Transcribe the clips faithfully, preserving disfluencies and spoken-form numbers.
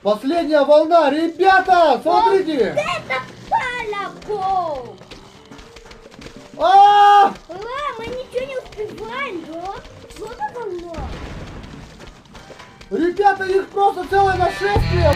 Последняя волна, ребята, смотрите! Вот это поляков! А! Ла, мы ничего не успеваем, да? Вот это волна! Ребята, их просто целое нашествие!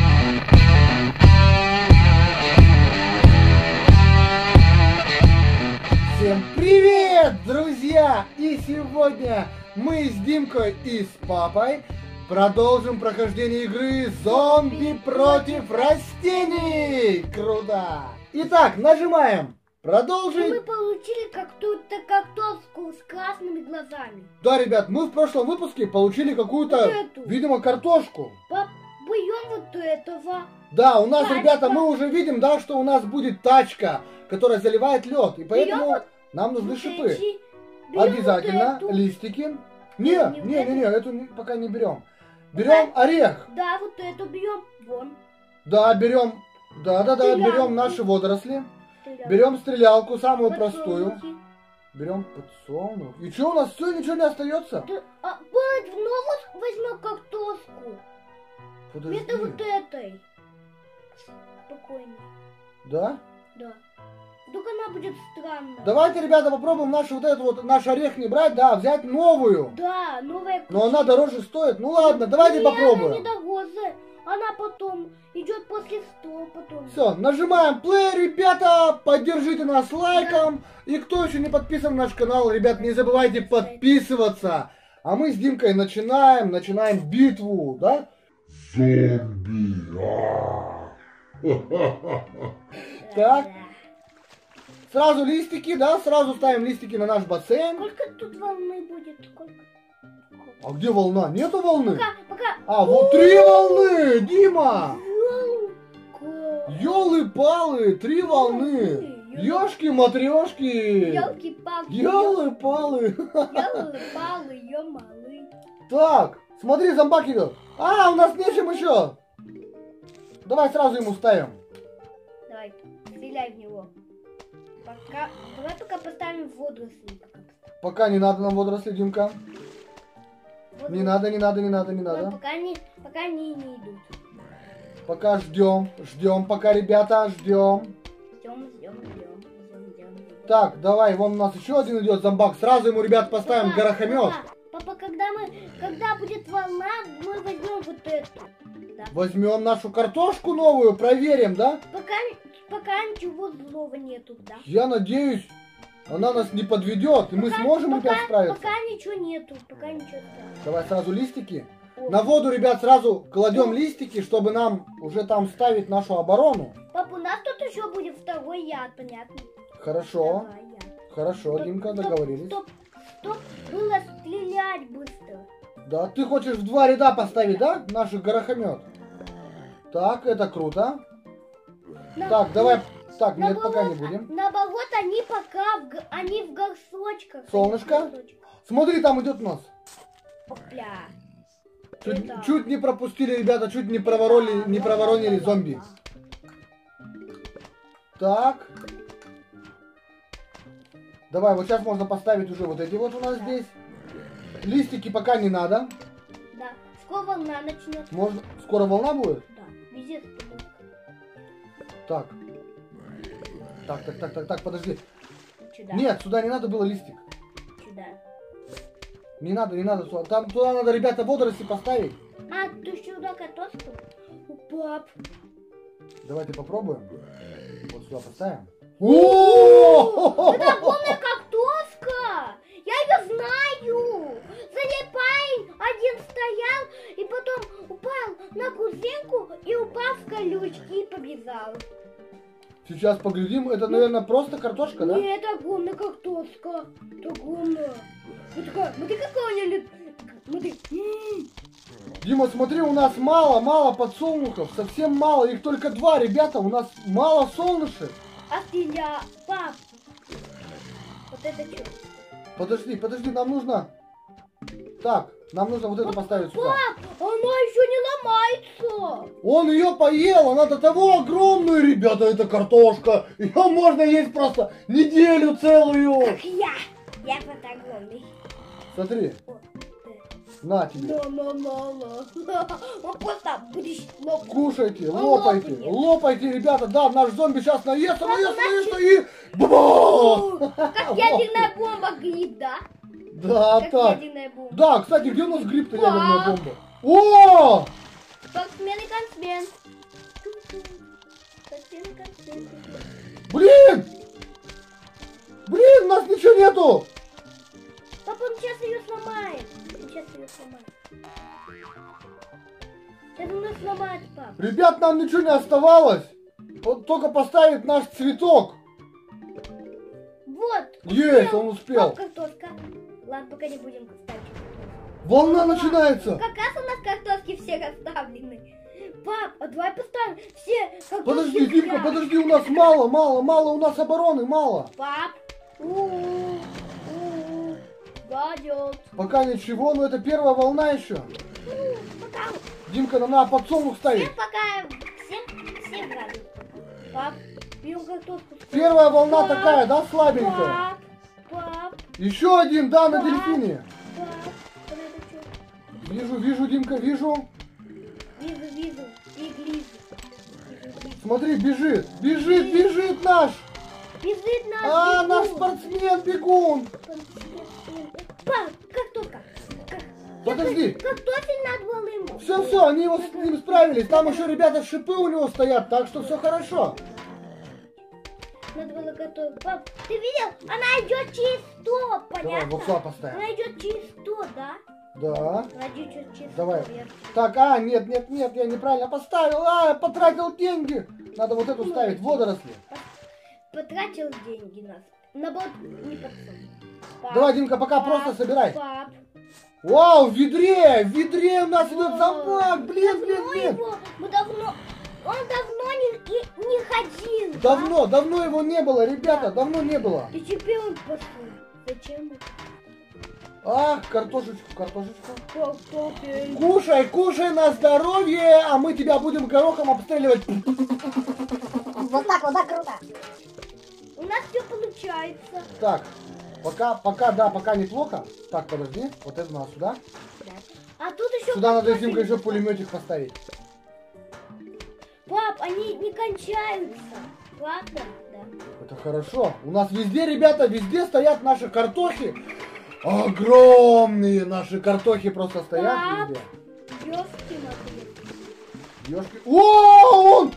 Всем привет, друзья! И сегодня мы с Димкой и с папой продолжим прохождение игры «Зомби против растений». Круто! Итак, нажимаем «Продолжить». Мы получили как-то картошку с красными глазами. Да, ребят, мы в прошлом выпуске получили какую-то, Вот эту. видимо, картошку. Пап, берем вот этого. Да, у нас, Тачка. ребята, мы уже видим, да, что у нас будет тачка, которая заливает лед. И поэтому вот нам нужны вот шипы. эти. Берем Обязательно вот эту. листики. Не, Не, не, не не, вот не, эту. эту не- пока не берем. Берем орех. Да, вот эту берем. Вон. Да, берем. Да, да, да, Стрелялку. берем наши водоросли. Стрелялку. Берем стрелялку, самую Подсолнухи. простую. Берем подсолнух. И что, у нас все, ничего не остается? Да, а, вот вновь возьмем картошку. Подожди. Это вот этой. Спокойно. Да? Да. Только она будет странная. Давайте, ребята, попробуем наш вот этот вот, наш орех не брать, да, взять новую. Да, новая Но она дороже стоит. Ну ладно, давайте Нет, попробуем. она не дороже. Она потом идет после сто, потом. Все, нажимаем плей, ребята, поддержите нас лайком. И кто еще не подписан на наш канал, ребят, не забывайте подписываться. А мы с Димкой начинаем, начинаем битву, да? Зомби. Так, сразу листики, да, сразу ставим листики на наш бассейн. Сколько тут волны будет? Сколько? А где волна? Нету волны? Пока, пока. А, вот три волны, Дима! Ёлка. Ёлы-палы, три волны. Ёшки-матрешки. Ёлки-палки. Ёлы-палы. Ёлы-палы, ё-малы. Так, смотри, зомбак идет. А, у нас нечем еще. Давай сразу ему ставим. Давай, стреляй в него. Пока. Давай пока поставим водоросли. Пока поставим. Пока не надо нам водоросли, Димка. Водоросли. Не надо, не надо, не надо, не Да, надо. Пока они, пока они не идут. Пока ждем, ждем, пока, ребята, ждем. Ждем, ждем, ждем, ждем, ждем. Так, давай, вон у нас еще один идет зомбак. Сразу ему, ребят, поставим Папа, горохомет. Папа, папа, когда мы, когда будет волна, мы возьмем вот эту. Да. Возьмем нашу картошку новую, проверим, да? Пока, пока ничего злого нету, да? Я надеюсь, она нас не подведет, и мы Пока- сможем, пока, ребят, справиться. Пока ничего нету, пока ничего нет. Давай сразу листики. О. На воду, ребят, сразу кладем листики, чтобы нам уже там ставить нашу оборону. Папа, у нас тут еще будет второй яд, понятно? Хорошо, Давай, яд. хорошо, Стоп, Димка, стоп, договорились. Стоп, стоп, было стрелять быстро. Да, ты хочешь в два ряда поставить, да, наших горохомет? Так, это круто. На- Так, давай, так, нет, наоборот, пока не будем. Наоборот, они пока, в, г- они в горшочках. Солнышко? Они в горшочках. Смотри, там идет у нас. Опля. Чуть, Это- чуть не пропустили, ребята, чуть не проворонили, не проворонили зомби. Так. Давай, вот сейчас можно поставить уже вот эти вот у нас Да. здесь. Листики пока не надо. Да, скоро волна начнет. Можно... Скоро волна будет? Да, везде ступенька. Так. Так, так, так, так, так, подожди. Сюда. Нет, сюда не надо было листик. Сюда. Не надо, не надо сюда. Там туда надо, ребята, водоросли поставить. А, ты сюда картошку? У пап. Давайте попробуем. Вот сюда поставим. О! Это огромная картошка! Я ее знаю! За ней парень один стоял и потом упал на кузинку и упал в колючки и побежал. Сейчас поглядим. Это, наверное, просто картошка, да? Нет, это огромная картошка. Это огромная. Вот такая, смотри, какая у нее лет. Смотри. М. Дима, смотри, у нас мало, мало подсолнухов. Совсем мало. Их только два, ребята. У нас мало солнышек. А стреля, пап. Вот это что? Подожди, подожди, нам нужно... Так, нам нужно вот это поставить сюда. Пап, она еще не ломается. Он ее поел, она до того огромная, ребята, это картошка. Ее можно есть просто неделю целую. Как я. Я вот огромный. Смотри. Вот, э. На тебе. На-на-на-на. Он просто будешь лопать. Кушайте, Он лопайте, лопнет. лопайте, ребята. Да, наш зомби сейчас наестся, наестся, наестся и... Бабах! Как ядерная бомба, гриб, да? Да, Как так. ядерная бомба. Да, кстати, где у нас гриб-то Пап. ядерная бомба? О! Спортсмен и консмен. Спортсмен и консмен. Блин! Блин, у нас ничего нету! Папа, он сейчас ее сломает. Он сейчас ее сломает. Сейчас он ее сломает, пап. Ребят, нам ничего не оставалось. Вот только поставить наш цветок. Вот. Есть, он успел. Пап, картошка. Ладно, пока не будем ставить. Волна начинается. Как раз у нас картошки все расставлены. Пап, а давай поставим все картошки. Подожди, Димка, ряд. подожди, у нас мало, мало, мало, у нас обороны мало. Пап. У-у-у. У-у-у. Гадет. Пока ничего, но это первая волна еще. Пока. Димка, нам надо подсолнух ставить. Всем пока. Всем, всем гадет. Пап, берем картошку. Первая волна Пап. такая, да, слабенькая. Пап. Пап. Еще один, да, на Пап. дельфине. Пап. Вот это что? Вижу, вижу, Димка, вижу. Вижу, вижу. Иглизу. Смотри, бежит, бежит, бежит наш. Бежит наш А, бегун. наш спортсмен, бегун. Пап, картошка. Как- Подожди. Картофель надо было ему. Все, все, они его с ним справились. Там еще, ребята, шипы у него стоят, так что все хорошо. Надо было готовить. Пап, ты видел? Она идет через сто, Давай, понятно? вот сюда поставим. Она идет через сто, да? Да. Она идет через Давай. сто. верно. Так, а, нет, нет, нет, я неправильно поставил. А, я потратил деньги. Надо вот эту ставить, водоросли. Потратил деньги нас. На бот не подсунул. Пап, Давай, Димка, пока пап, просто собирай. Пап. Вау, в ведре, в ведре у нас идет Вау. замок. Блин, блин, Давно блин. его, мы давно, он давно не, и- не ходил. да? Давно, давно его не было, ребята, давно не было. И теперь он пошел. Зачем это? Ах, картошечку, картошечку. Картофель. Кушай, кушай на здоровье, а мы тебя будем горохом обстреливать. Вот так вот, да, круто. У нас все получается. Так, пока, пока, да, пока неплохо. Так, подожди, вот это надо сюда. Да. А тут еще... Сюда надо, картофель. Димка, еще пулеметик поставить. Пап, они не кончаются. Ладно? Да. Это хорошо. У нас везде, ребята, везде стоят наши картохи. Огромные наши картохи просто стоят Пап. везде. Ёшки мотыли. Ёшки. О, он!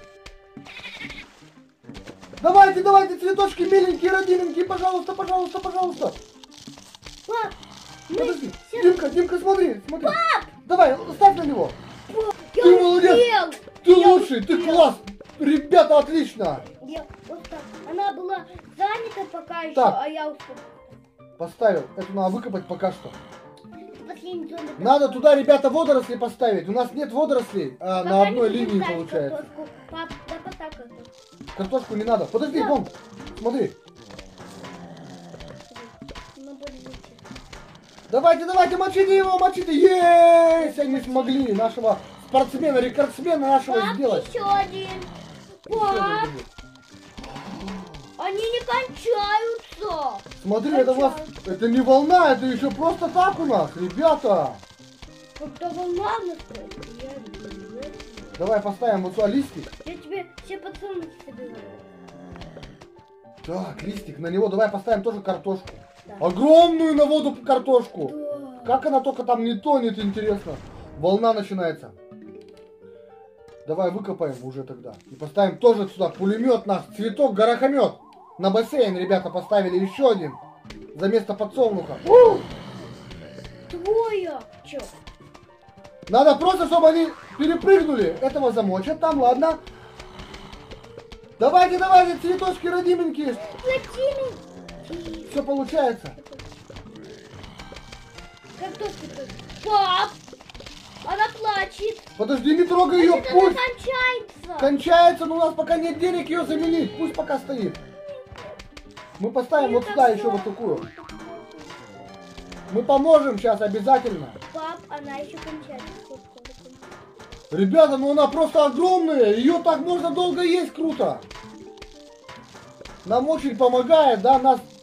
Давайте, давайте, цветочки миленькие, родименькие, пожалуйста, пожалуйста, пожалуйста. Пап, мы... Подожди. все- Димка, Димка, смотри, смотри. Давай, ставь на него. Пап, я Ты молодец. успел. Ты Я лучший, ты успел. класс. Ребята, отлично. Я вот так. Она была занята пока еще, Так. а я успел. Поставил. Это надо выкопать пока что. Последний зомби. Надо туда, ребята, водоросли поставить. У нас нет водорослей а, Пока на одной не будем линии ставить получается. картошку. Пап, да поставь картошку. Картошку не надо. Подожди, Да. вон, смотри. Ну, подождите. Давайте, давайте, мочите его, мочите. Есть! Они смогли нашего спортсмена, рекордсмена нашего Пап, сделать. еще один. Еще Пап, один. они не кончаются. Смотри, это у нас, это не волна, это еще просто так у нас, ребята. Когда волна настроится, я люблю. Давай поставим вот сюда листик. Я тебе все подсолнухи соберу. Так, листик, на него давай поставим тоже картошку. Да. Огромную на воду картошку. Да. Как она только там не тонет, интересно. Волна начинается. Давай выкопаем уже тогда. И поставим тоже сюда пулемет наш, цветок, горохомет. На бассейн, ребята, поставили еще один. За место подсолнуха. У! Твоя. Че? Надо просто, чтобы они перепрыгнули. Этого замочат там, ладно. Давайте, давайте, цветочки родименькие. Зачем? Все получается. Картошка. Пап, она плачет. Подожди, не трогай ее, Это пусть кончается. кончается, но у нас пока нет денег ее заменить. Пусть пока стоит. Мы поставим вот сюда еще вот такую. Мы поможем сейчас обязательно. Пап, она еще кончается. Ребята, ну она просто огромная. Ее так можно долго есть, круто. Нам очень помогает, да, нас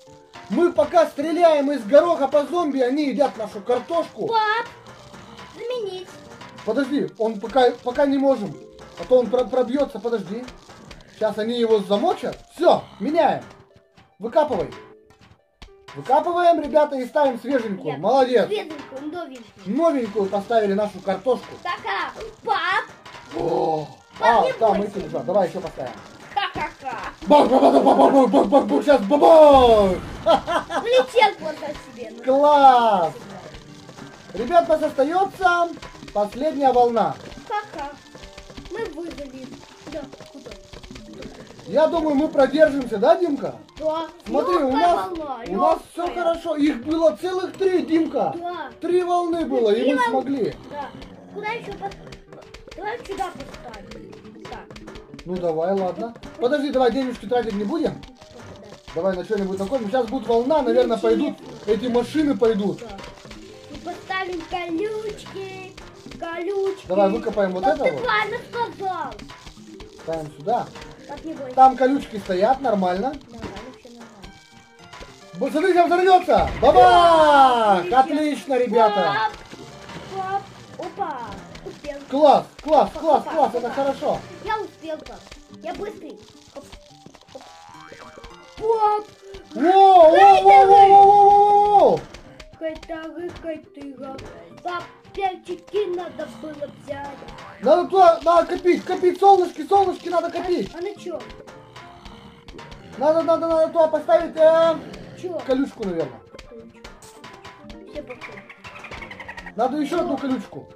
Мы пока стреляем из гороха по зомби, они едят нашу картошку. Пап, заменить. Подожди, он пока, пока не можем. А то он про- пробьется, подожди. Сейчас они его замочат. Все, меняем. Выкапывай. Выкапываем, ребята, и ставим свеженькую. Нет, Молодец. Свеженькую, новенькую. Новенькую поставили нашу картошку. Ха-ха. Пап. О, Пап, а, не там бойся. эти лежат. Давай еще поставим. Ха-ха-ха. Бах, бах, бах, бах, бах, бах, бах, бах, сейчас бабах! Влетел просто себе. Ну, Класс! Ребят, у нас остается последняя волна. Ха-ха. Мы выжили. Да, куда? Я думаю, мы продержимся, да, Димка? Да. Смотри, у Лёгкая нас, волна, у нас все лёгкая. хорошо. Их было целых три, Димка. Да. Три волны было, и Три мы волны. смогли. Да. Куда еще поставить? Давай сюда поставим. Так. Ну давай, ладно. Подожди, давай денежки тратить не будем. Да. Давай на что-нибудь накопим. Сейчас будет волна, наверное, пойдут. Эти машины пойдут. Да. И поставим колючки. Колючки. Давай выкопаем вот Да это ты вот. правильно сказал. Ставим сюда. Так, не бойся. Там колючки стоят, нормально. Нормально, все нормально. Вот смотрите, он взорвется! Бабах! Отлично. Отлично, ребята! Пап, пап, опа, успел. Класс, класс, Опа, класс, опа, класс, опа. это хорошо. Я успел, пап. Я быстрый. Оп, оп. Пап, Воу, воу, воу, воу, воу, воу! кайтага, кайтыга. Пап, пяльчики надо было взять. Надо туда, надо копить, копить, солнышки, солнышки надо копить. А на чё? Надо, надо, надо туда поставить э, Чё? колючку, наверное. Все подходят. Надо еще одну колючку.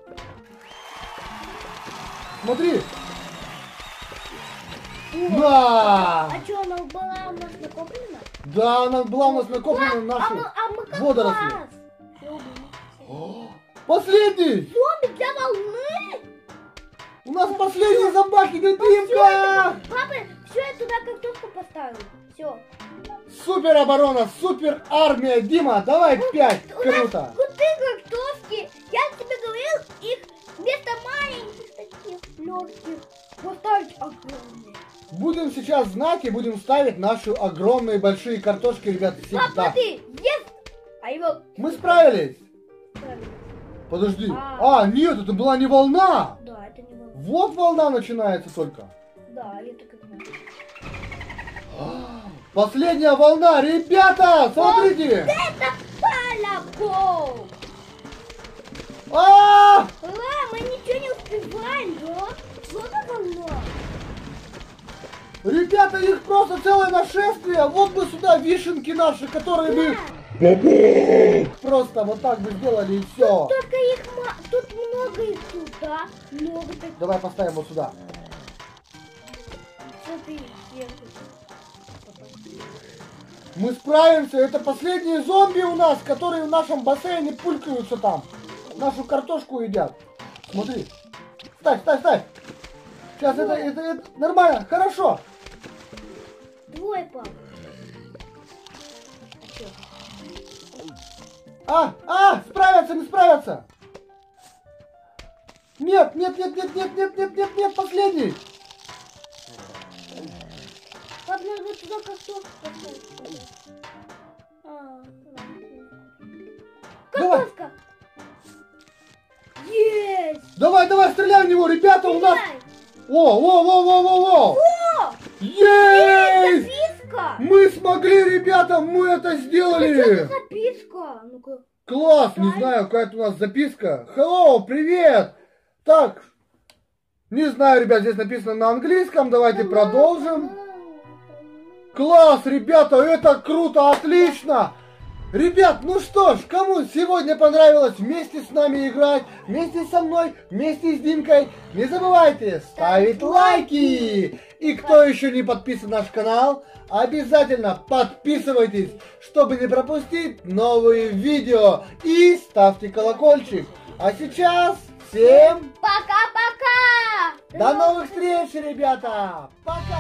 Смотри. На! А чё, она была у нас накоплена? Да, она была у нас накоплена А наши мы, а мы как водоросли. раз. Всё убили. О, последний! Зомби для волны? У нас последний забак идет, Всё Димка! это, папа, все, я туда картошку поставил. Все. Супер оборона, супер армия, Дима, давай пять, У нас круто. крутые картошки. Я тебе говорил, их вместо маленьких таких легких поставить огромные. Будем сейчас знать и будем ставить наши огромные большие картошки, ребят, Пап, всегда. смотри, есть. А его... Мы справились. Подожди. А. А, нет, это была не волна. Да, это не волна. Вот волна начинается только. Да, я так и знаю. Последняя волна, ребята, смотрите. Это поляков. А! А, мы ничего не успеваем, да? Вот это волна. Ребята, их просто целое нашествие. Вот бы сюда вишенки наши, которые бы просто вот так бы сделали и все. Только их ма... Тут много их тут, да? Много таких. Давай поставим вот сюда. Смотри, сверху. Мы справимся. Это последние зомби у нас, которые в нашем бассейне пулькаются там. Нашу картошку едят. Смотри. Ставь, ставь, ставь. Сейчас это, это, это нормально, хорошо. Двое, пап. А, а, справятся, не справятся. Нет, нет, нет, нет, нет, нет, нет, нет, нет, последний. Пап, надо туда картошку поставить. А, Давай. картошка. Есть. Давай, давай, стреляй в него, ребята, у нас. Стреляй. О, о, о, о, о, о. О, Есть! записка. Мы смогли, ребята, мы это А что сделали. за записка? Ну-ка. Класс, не знаю, какая-то у нас записка. Hello, привет. Так, не знаю, ребят, здесь написано на английском, давайте продолжим. Класс, ребята, это круто, отлично. Ребят, ну что ж, кому сегодня понравилось вместе с нами играть, вместе со мной, вместе с Димкой, не забывайте ставить лайки. И кто еще не подписан на наш канал, обязательно подписывайтесь, чтобы не пропустить новые видео. И ставьте колокольчик. А сейчас всем Пока-пока. до новых встреч, ребята. Пока.